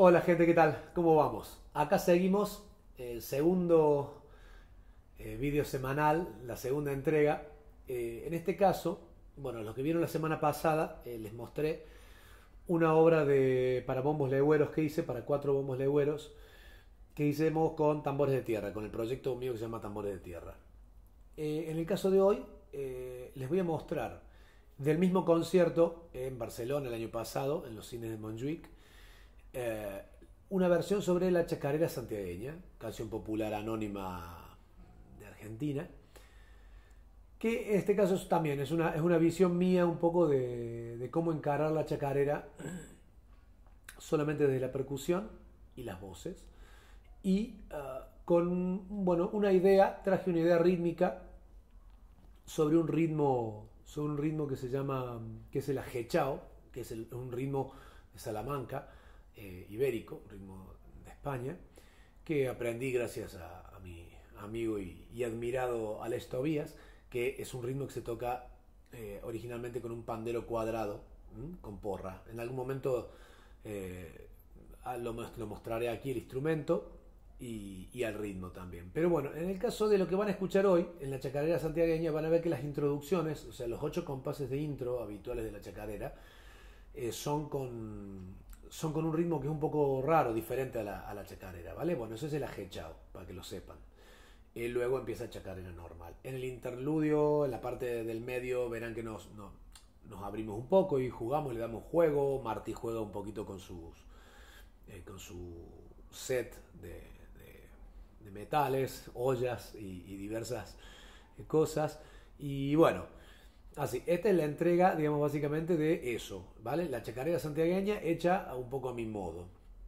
Hola gente, ¿qué tal? ¿Cómo vamos? Acá seguimos el segundo vídeo semanal, la segunda entrega. En este caso, bueno, los que vieron la semana pasada, les mostré una obra para bombos legüeros que hice, para 4 bombos legüeros, que hicimos con tambores de tierra, con el proyecto mío que se llama Tambores de Tierra. En el caso de hoy, les voy a mostrar del mismo concierto en Barcelona el año pasado, en los cines de Montjuic, una versión sobre la chacarera santiagueña, canción popular anónima de Argentina, que en este caso también es una visión mía un poco de cómo encarar la chacarera solamente desde la percusión y las voces, y traje una idea rítmica sobre un ritmo que se llama, que es el ajechao, que es un ritmo de Salamanca, ibérico, un ritmo de España, que aprendí gracias a mi amigo y admirado Alex Tobías, que es un ritmo que se toca originalmente con un pandero cuadrado, con porra. En algún momento lo mostraré aquí el instrumento y al ritmo también. Pero bueno, en el caso de lo que van a escuchar hoy, en la chacarera santiagueña, van a ver que las introducciones, o sea, los 8 compases de intro habituales de la chacarera, son con un ritmo que es un poco raro, diferente a la chacarera, ¿vale? Bueno, eso es el ajechao, para que lo sepan. Y luego empieza chacarera normal. En el interludio, en la parte del medio, verán que nos abrimos un poco y jugamos, le damos juego. Martí juega un poquito con su set de metales, ollas y diversas cosas. Y bueno, así, esta es la entrega, digamos, básicamente de eso, ¿vale? La chacarera santiagueña hecha un poco a mi modo.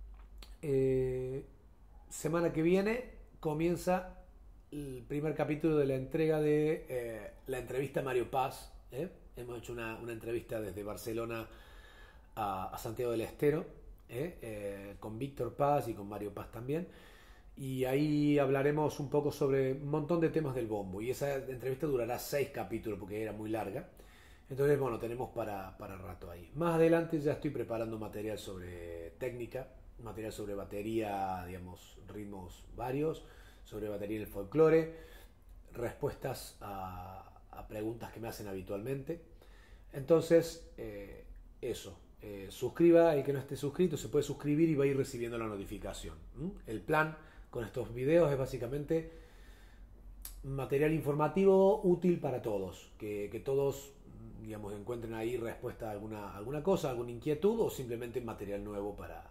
Semana que viene comienza el primer capítulo de la entrega de la entrevista a Mario Paz. Hemos hecho una entrevista desde Barcelona a Santiago del Estero, con Víctor Paz y con Mario Paz también. Y ahí hablaremos un poco sobre un montón de temas del bombo. Y esa entrevista durará 6 capítulos porque era muy larga. Entonces, bueno, tenemos para rato ahí. Más adelante ya estoy preparando material sobre técnica, material sobre batería, digamos, ritmos varios, sobre batería en el folclore, respuestas a preguntas que me hacen habitualmente. Entonces, eso. Suscriba, el que no esté suscrito se puede suscribir y va a ir recibiendo la notificación. El plan con estos videos es básicamente material informativo útil para todos, que todos, digamos, encuentren ahí respuesta a alguna cosa, alguna inquietud, o simplemente material nuevo para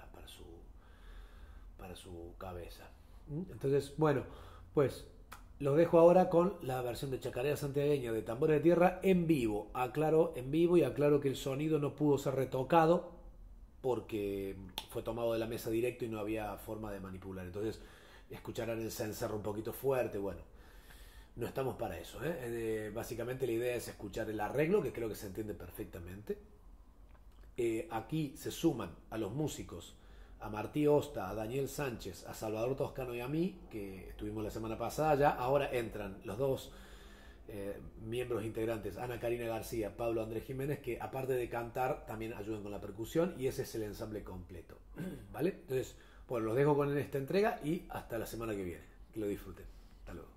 su cabeza. Entonces, bueno, pues los dejo ahora con la versión de chacarera santiagueña de Tambores de Tierra en vivo. Aclaro en vivo y aclaro que el sonido no pudo ser retocado porque fue tomado de la mesa directo y no había forma de manipular. Entonces escucharán el cencerro un poquito fuerte. Bueno, no estamos para eso, básicamente la idea es escuchar el arreglo, que creo que se entiende perfectamente. Aquí se suman a los músicos a Martí Osta, a Daniel Sánchez, a Salvador Toscano y a mí, que estuvimos la semana pasada ya. Ahora entran los dos miembros integrantes, Ana Karina García, Pablo Andrés Jiménez, que aparte de cantar también ayudan con la percusión, y ese es el ensamble completo, ¿vale? Entonces, bueno, los dejo con esta entrega y hasta la semana que viene. Que lo disfruten. Hasta luego.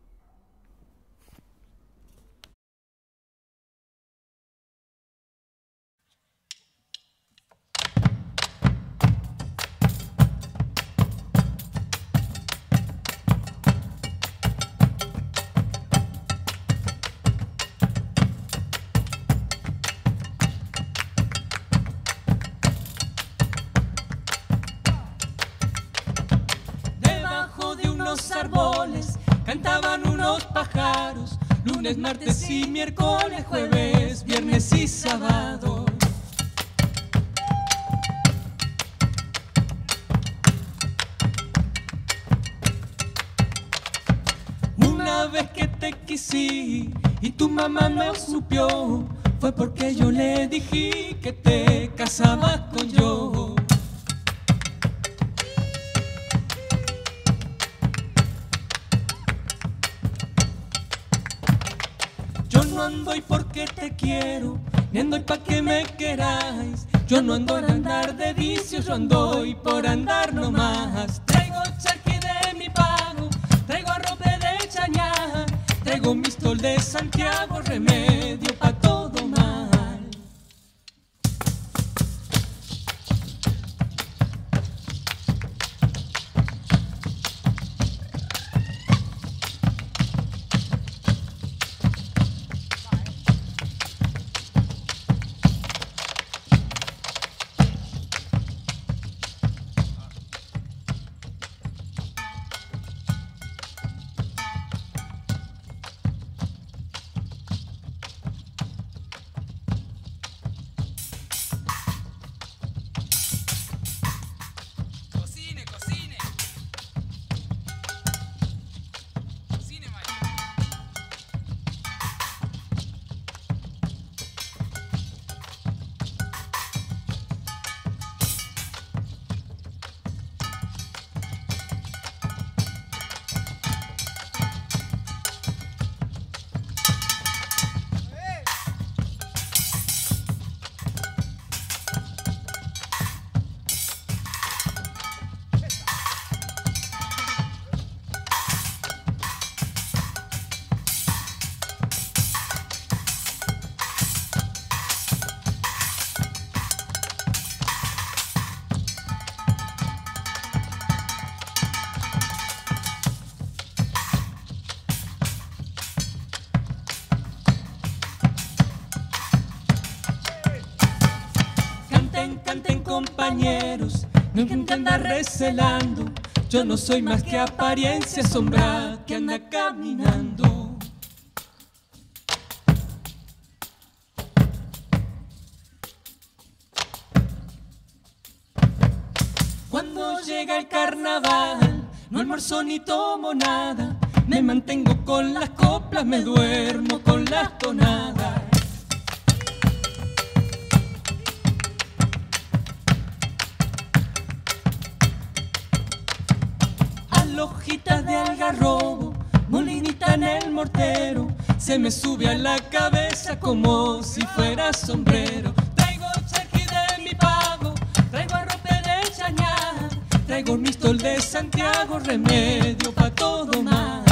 Árboles cantaban unos pájaros, lunes, martes y miércoles, jueves, viernes y sábado. Una vez que te quisí y tu mamá me supió, fue porque yo le dije que te casabas con yo. No ando y porque te quiero, ni ando y pa' que me queráis. Yo no ando en andar de vicios yo ando y por andar nomás. Traigo charqui de mi pago, traigo arrope de Chañar, traigo mistol de Santiago, remedio pa' todo mal. Canten compañeros, no hay gente anda recelando. Yo no soy más que apariencia, sombra que anda caminando. Cuando llega el carnaval, no almuerzo ni tomo nada. Me mantengo con las coplas, me duermo con las tonadas. Hojitas de algarrobo, molinita en el mortero, se me sube a la cabeza como si fuera sombrero. Traigo charqui de mi pago, traigo arrope de Chañar, traigo mistol de Santiago, remedio pa' todo mal.